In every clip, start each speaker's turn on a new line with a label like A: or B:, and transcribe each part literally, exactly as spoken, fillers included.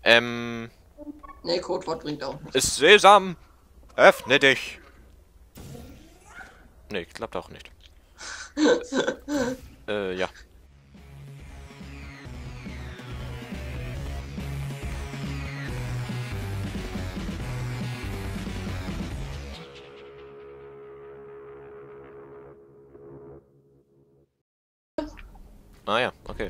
A: Ähm...
B: Nee, Codewort bringt auch nichts.
A: Ist Sesam! Öffne dich! Nee, klappt auch nicht. äh, ja. Ah ja, okay.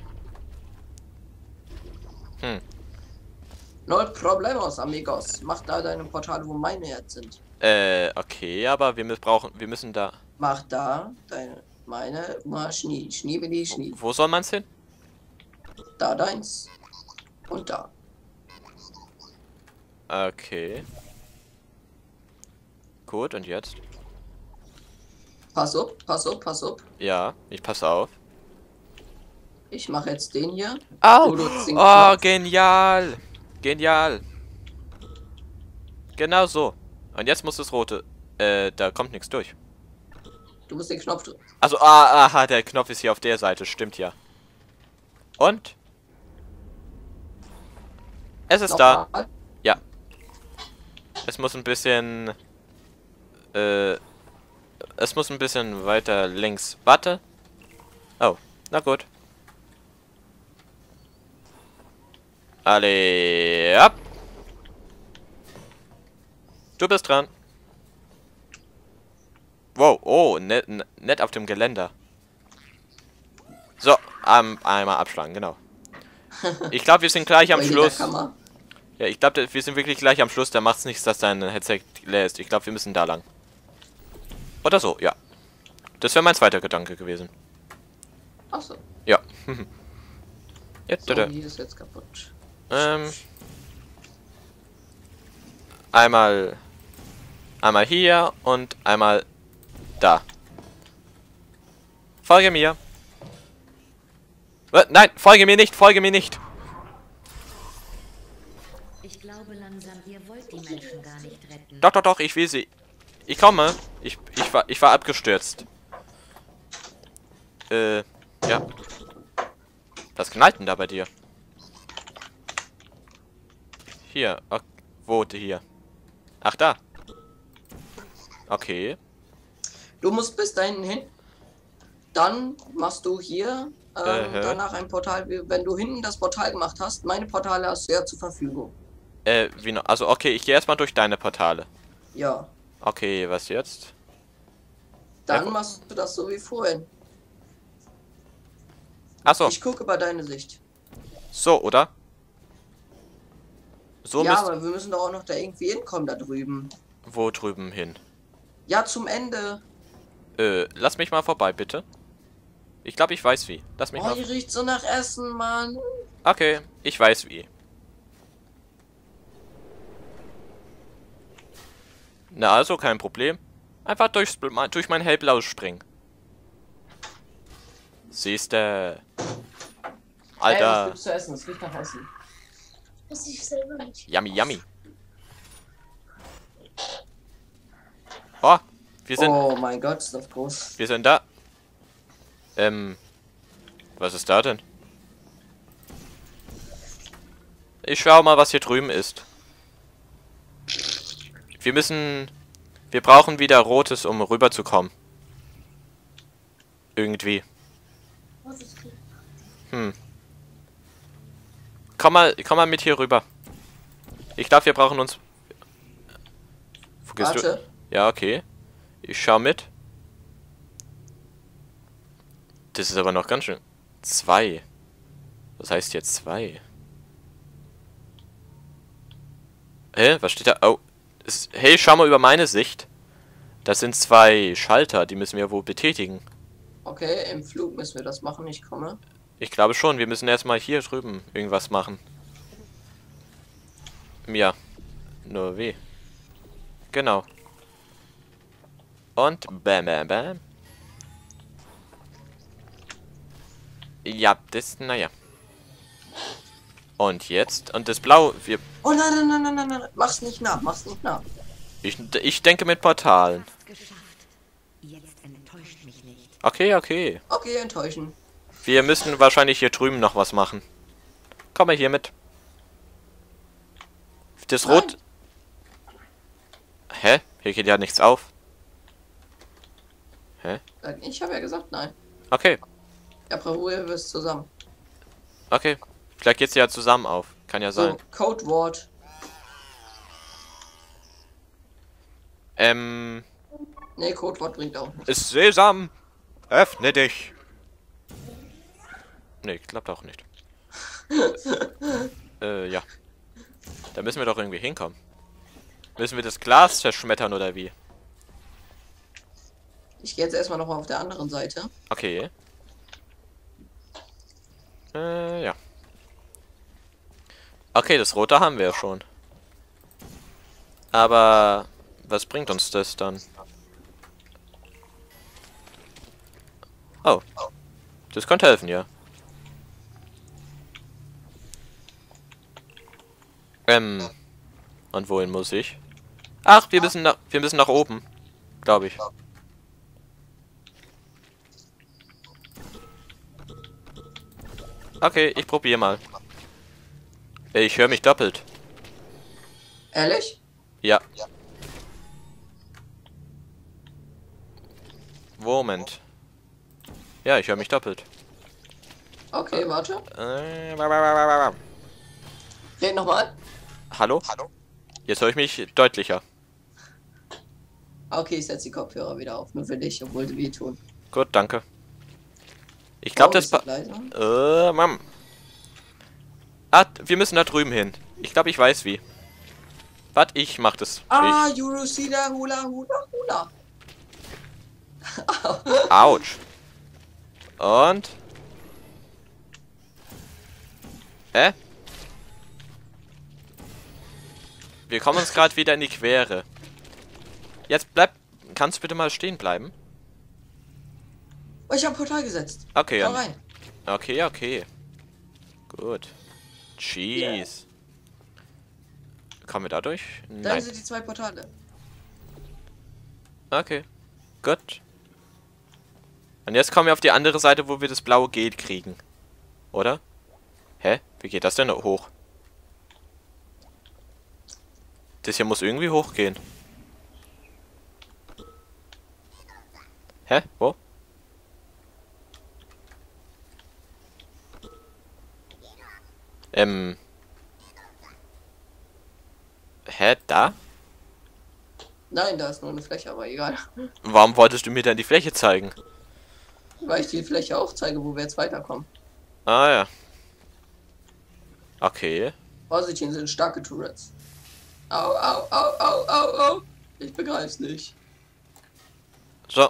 A: Hm.
B: Null Problemos, amigos. Mach da deine Portale, wo meine jetzt sind.
A: Äh, okay, aber wir müssen brauchen, wir müssen da.
B: Mach da deine, meine, mal Schnie, Schniebeli, Schnie.
A: Wo soll man's hin?
B: Da deins. Und da.
A: Okay. Gut, und jetzt?
B: Pass auf, pass auf, pass auf.
A: Ja, ich passe auf.
B: Ich mache jetzt den hier.
A: Au!
B: Du nutzt den
A: Oh,
B: Knopf.
A: genial! Genial! Genau so. Und jetzt muss das rote. Äh, da kommt nichts durch.
B: Du musst den Knopf drücken.
A: Also, ah, aha, der Knopf ist hier auf der Seite, stimmt ja. Und? Es ist da.
B: Nochmal.
A: Ja. Es muss ein bisschen. Äh. Es muss ein bisschen weiter links. Warte. Oh, na gut. Alle ab. Du bist dran. Wow, oh, nett, nett auf dem Geländer. So, um, einmal abschlagen, genau. Ich glaube, wir sind gleich am
B: Bei
A: Schluss.
B: jeder Kammer.
A: Ja, ich glaube, wir sind wirklich gleich am Schluss. Da macht es nichts, dass dein Headset leer ist. Ich glaube, wir müssen da lang. Oder so, ja. Das wäre mein zweiter Gedanke gewesen.
B: Achso.
A: Ja. Jetzt,
B: So,
A: bitte.
B: die ist jetzt kaputt.
A: Ähm. Einmal. Einmal hier und einmal da. Folge mir. Äh, Nein, folge mir nicht, folge mir nicht.
C: Ich glaube langsam, ihr wollt die Menschen gar nicht retten.
A: Doch, doch, doch, ich will sie. Ich komme. Ich, ich war, ich war abgestürzt. Äh, ja. Was knallt denn da bei dir? Hier, ok, wo hier? Ach, da. Okay.
B: Du musst bis dahin hin. Dann machst du hier ähm,
A: Äh, hä?
B: danach ein Portal. Wenn du hinten das Portal gemacht hast, meine Portale hast du ja zur Verfügung.
A: Äh, wie noch? Also, okay, ich gehe erstmal durch deine Portale.
B: Ja.
A: Okay, was jetzt?
B: Dann
A: Ja.
B: machst du das so wie vorhin.
A: Achso,
B: Ich gucke über deine Sicht.
A: so, oder? So
B: ja,
A: müsst.
B: aber wir müssen doch auch noch da irgendwie hinkommen da drüben.
A: Wo drüben hin?
B: Ja, zum Ende.
A: Äh, lass mich mal vorbei, bitte. Ich glaube, ich weiß wie. Lass mich
B: Oh,
A: mal.
B: hier riecht so nach Essen, Mann.
A: Okay, ich weiß wie. Na also, kein Problem. Einfach durchs, Bl- durch mein hellblaues springen. Siehste.
B: Ey, was
A: Alter.
B: gibt's zu essen? Es riecht nach Essen.
D: Weiß ich selber nicht.
A: Yummy, yummy. Oh, wir sind,
B: Oh mein Gott, ist das groß.
A: wir sind da. Ähm, was ist da denn? Ich schau mal, was hier drüben ist. Wir müssen, wir brauchen wieder Rotes, um rüberzukommen. Irgendwie.
D: Was ist das?
A: Hm. Komm mal, komm mal mit hier rüber. Ich glaube, wir brauchen uns. Wo gehst du?
B: Warte.
A: Ja, okay. Ich schau mit. Das ist aber noch ganz schön. Zwei. Was heißt jetzt zwei? Hä? Was steht da? Oh. Es, hey, schau mal über meine Sicht. Das sind zwei Schalter, die müssen wir wohl betätigen.
B: Okay, im Flug müssen wir das machen. Ich komme.
A: Ich glaube schon, wir müssen erstmal hier drüben irgendwas machen. Ja. Nur wie. Genau. Und bam, bam, bam. Ja, das, naja. Und jetzt, und das Blau, wir,
B: Oh nein, nein, nein, nein, nein, nein. Mach's nicht nach, mach's nicht nach.
A: ich, ich denke mit Portalen.
C: Habt's geschafft. Jetzt enttäuscht mich nicht.
A: Okay, okay.
B: Okay, enttäuschen.
A: Wir müssen wahrscheinlich hier drüben noch was machen. Komm mal hier mit. Das
B: Nein.
A: Rot... Hä? Hier geht ja nichts auf. Hä?
B: Ich habe ja gesagt, nein.
A: Okay,
B: Ja, probieren wir es zusammen.
A: okay. Vielleicht geht's ja zusammen auf. Kann ja sein.
B: So, Codewort.
A: Ähm...
B: Nee, Codewort bringt auch nichts.
A: Ist Sesam! Öffne dich! Nee, klappt auch nicht. äh, ja. Da müssen wir doch irgendwie hinkommen. Müssen wir das Glas zerschmettern oder wie?
B: Ich gehe jetzt erstmal noch mal auf der anderen Seite.
A: Okay. Äh, ja. Okay, das Rote haben wir ja schon. Aber was bringt uns das dann? Oh. Das könnte helfen, ja. Ähm. Und wohin muss ich? Ach, wir müssen nach, wir müssen nach oben. Glaube ich. Okay, ich probiere mal. Ich höre mich doppelt.
B: Ehrlich?
A: Ja. Moment. Ja, ich höre mich doppelt.
B: Okay, warte.
A: Äh, wa- wa- wa- wa- wa- wa.
B: Red nochmal.
A: Hallo? Hallo? Jetzt höre ich mich deutlicher.
B: Okay, ich setze die Kopfhörer wieder auf. Nur für dich, obwohl sie wehtun.
A: Gut, danke. Ich glaube, das...
B: Warum
A: Pa
B: ist das leiser?
A: äh, Mann. Ah, wir müssen da drüben hin. Ich glaube, ich weiß wie. Warte, ich mach das.
B: Ah, Eurosida Hula Hula Hula.
A: Ich. Autsch. Und... Hä? Wir kommen uns gerade wieder in die Quere. Jetzt bleib... Kannst du bitte mal stehen bleiben?
B: Oh, ich habe Portal gesetzt.
A: Okay,
B: Komm
A: ja.
B: rein.
A: Okay, okay. Gut. Jeez. Kommen wir da durch?
B: Da
A: Nein.
B: sind die zwei Portale.
A: Okay. Gut. Und jetzt kommen wir auf die andere Seite, wo wir das blaue Gel kriegen. Oder? Hä? Wie geht das denn hoch? Das hier muss irgendwie hochgehen. Hä? Wo? Ähm. Hä? Da?
B: Nein, da ist nur eine Fläche, aber egal.
A: Warum wolltest du mir dann die Fläche zeigen?
B: Weil ich die Fläche aufzeige, wo wir jetzt weiterkommen.
A: Ah ja. Okay.
B: Vorsicht, hier sind starke Turrets. Au, au, au, au, au, au. Ich begreif's nicht.
A: So.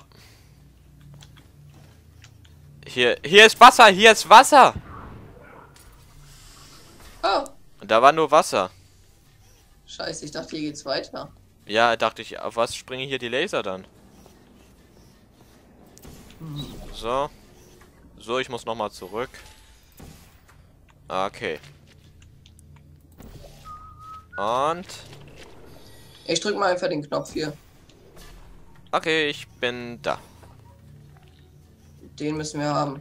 A: Hier, hier ist Wasser, hier ist Wasser.
B: Oh,
A: Und da war nur Wasser.
B: scheiße, ich dachte, hier geht's weiter.
A: Ja, dachte ich, auf was springen hier die Laser dann? So. So, ich muss nochmal zurück. Okay. Und...
B: Ich drück mal einfach den Knopf hier.
A: Okay, ich bin da.
B: Den müssen wir haben.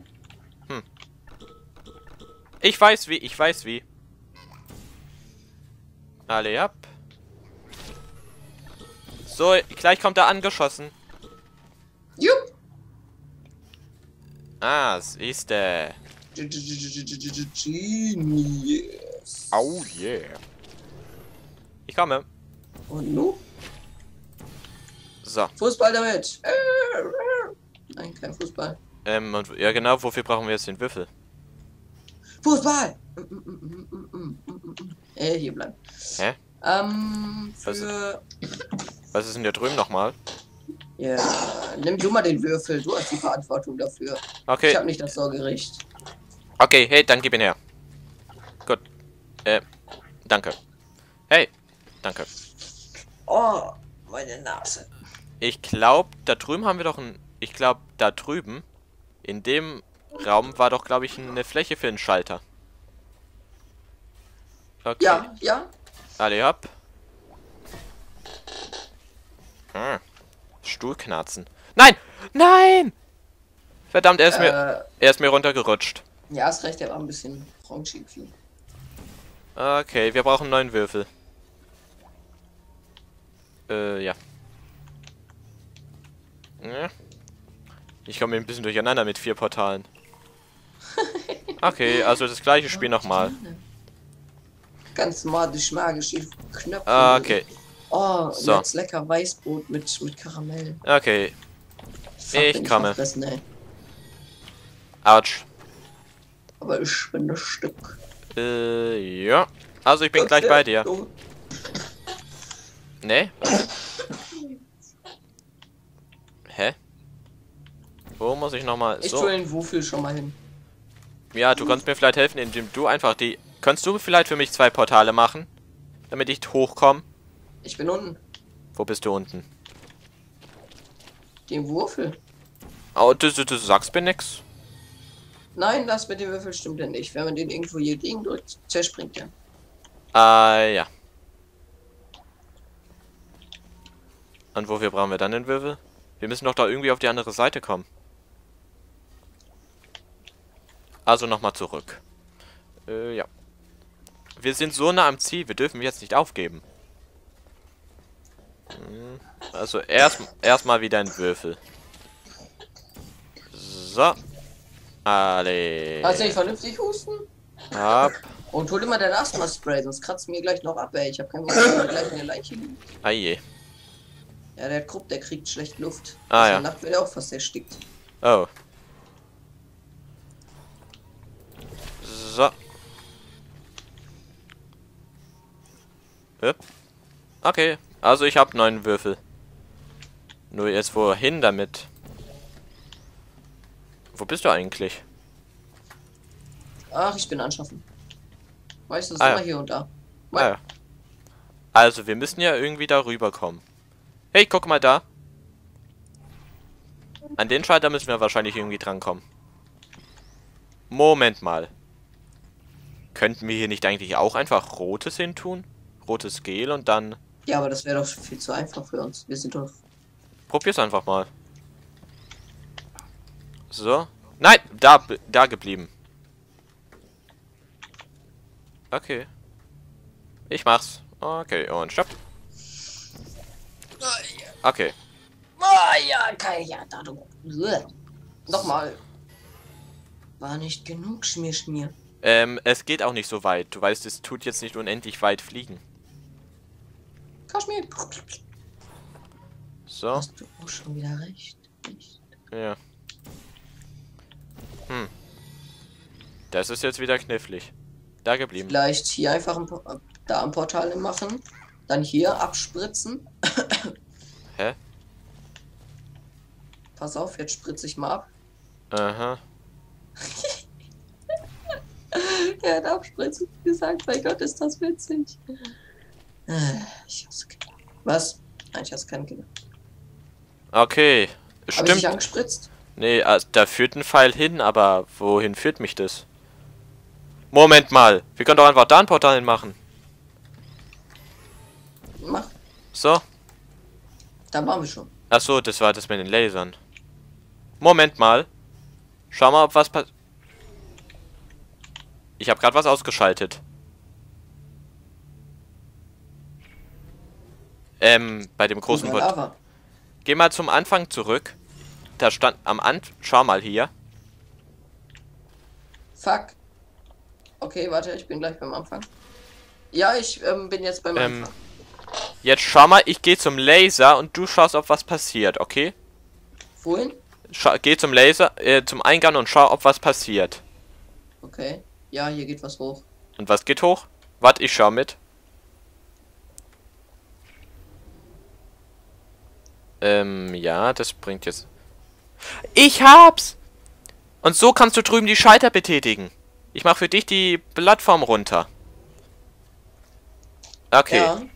A: Ich weiß wie, ich weiß wie. Alle ab. So, gleich kommt er angeschossen.
B: Jupp.
A: Ah, siehst du.
B: Genius.
A: Oh yeah. Ich komme.
B: Und nu?
A: So.
B: Fußball damit. Nein, kein Fußball.
A: Ähm, und ja genau, wofür brauchen wir jetzt den Würfel?
B: Fußball! Äh, hier bleiben.
A: Hä?
B: Ähm,
A: Was-
B: für...
A: Was ist denn da drüben nochmal?
B: Ja, nimm du mal den Würfel. Du hast die Verantwortung dafür. Ich
A: Okay.
B: habe nicht das Sorgericht.
A: Okay, hey, dann gib ihn her. Gut. Äh, danke. Hey, danke.
B: Oh, meine Nase.
A: Ich glaube, da drüben haben wir doch ein... Ich glaube, da drüben, in dem Raum, war doch, glaube ich, eine Fläche für einen Schalter. Okay.
B: Ja, ja.
A: Alle ab. Hm. Stuhlknarzen. Nein! Nein! Verdammt, er ist, mir,
B: Äh,
A: er ist mir runtergerutscht.
B: ja, hast recht, der war ein bisschen raunchy.
A: Okay, wir brauchen einen neuen Würfel. Äh, ja. ja. Ich komme ein bisschen durcheinander mit vier Portalen. Okay, also das gleiche Spiel nochmal.
B: Ganz magisch, magische Knöpfe.
A: Ah, okay.
B: Oh,
A: So.
B: jetzt lecker Weißbrot mit, mit Karamell.
A: Okay.
B: Fuck,
A: Ich
B: bin
A: komme.
B: verfressen, ey.
A: Autsch.
B: Aber ich bin das Stück.
A: Äh, ja. Also ich bin gleich bei dir.
B: Oh,
A: Ne? Hä? Wo muss ich nochmal...
B: Ich
A: So.
B: tue den Wofel schon mal hin.
A: Ja, du kannst mir vielleicht helfen, indem du einfach die... Kannst du vielleicht für mich zwei Portale machen? Damit ich hochkomme?
B: Ich bin unten.
A: Wo bist du unten?
B: Den Würfel.
A: Oh, du, du, du sagst mir nix.
B: Nein, das mit dem Würfel stimmt ja nicht. Wenn man den irgendwo hier gegen drückt, zerspringt der.
A: Ah, ja. Und wofür brauchen wir dann den Würfel? Wir müssen doch da irgendwie auf die andere Seite kommen. Also nochmal zurück. Äh, ja. Wir sind so nah am Ziel, wir dürfen jetzt nicht aufgeben. Hm, Also erst erstmal wieder ein Würfel. So. Alle.
B: Kannst du nicht vernünftig husten?
A: Ab.
B: Und hol immer dein Asthma-Spray, sonst kratzt mir gleich noch ab, ey. Ich hab keinen Bock, dass gleich in der Leiche liegen.
A: Ah je.
B: Ja, der Krupp, der kriegt schlecht Luft.
A: Ah,
B: Also
A: ja.
B: Nacht wird er auch fast erstickt.
A: Oh. So. Hup. Okay, also ich habe neun Würfel. Nur jetzt wohin damit? Wo bist du eigentlich?
B: Ach, ich bin anschaffen. Weißt du, das
A: Ah,
B: ist
A: ja.
B: immer hier und da.
A: Ah, ja. Also, wir müssen ja irgendwie da rüberkommen. Hey, guck mal da. An den Schalter müssen wir wahrscheinlich irgendwie drankommen. Moment mal. Könnten wir hier nicht eigentlich auch einfach rotes hin tun? Rotes Gel und dann...
B: Ja, aber das wäre doch viel zu einfach für uns. Wir sind doch...
A: Probier's einfach mal. So. Nein, da, da geblieben. Okay. Ich mach's. Okay, und stopp. Okay.
B: Ah, ja, geil, ja, da du... Uah. Nochmal. War nicht genug, Schmier, Schmier.
A: Ähm, es geht auch nicht so weit. Du weißt, es tut jetzt nicht unendlich weit fliegen.
B: Kaschmir.
A: So.
B: Hast du auch schon wieder recht? Nicht.
A: Ja. Hm. Das ist jetzt wieder knifflig. Da geblieben.
B: Vielleicht hier einfach ein, Po- da ein Portal machen. Dann hier abspritzen.
A: Hä?
B: Pass auf, jetzt spritze ich mal ab.
A: Aha.
B: Er hat abspritzen gesagt. Mein Gott, ist das witzig. Äh, Ich hasse Kinder. Was? Nein, ich hasse keine Kinder.
A: Okay.
B: Habe ich dich
A: Stimmt.
B: angespritzt?
A: Nee, also, da führt ein Pfeil hin, aber wohin führt mich das? Moment mal. Wir können doch einfach da ein Portal hinmachen.
B: Mach.
A: So.
B: Da waren wir schon.
A: Ach so, das war das mit den Lasern. Moment mal. Schau mal, ob was passiert. Ich habe gerade was ausgeschaltet. Ähm, bei dem großen
B: Guck mal,
A: Portal.
B: Lava.
A: Geh mal zum Anfang zurück. Da stand am Anfang. Schau mal hier.
B: Fuck. Okay, warte, ich bin gleich beim Anfang. Ja, ich ähm, bin jetzt beim
A: Ähm,
B: Anfang.
A: Jetzt schau mal, ich gehe zum Laser und du schaust, ob was passiert, okay?
B: Wohin?
A: Schau, geh zum Laser, äh, zum Eingang und schau, ob was passiert.
B: Okay. Ja, hier geht was hoch.
A: Und was geht hoch? Warte, ich schau mit. Ähm, ja, das bringt jetzt... Ich hab's! Und so kannst du drüben die Schalter betätigen. Ich mach für dich die Plattform runter. Okay.
B: Ja.